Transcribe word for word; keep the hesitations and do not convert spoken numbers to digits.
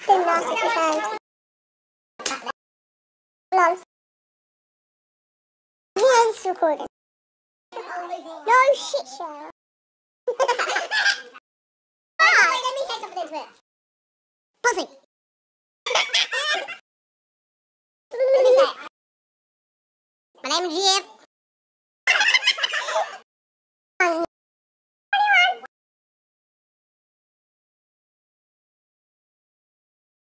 Didn't last if you found. Lol. Yeah, it's recording. No shit, Sarah. Ah, wait, let me say something into it. Buzzing. Let me say it. My name is Jeff.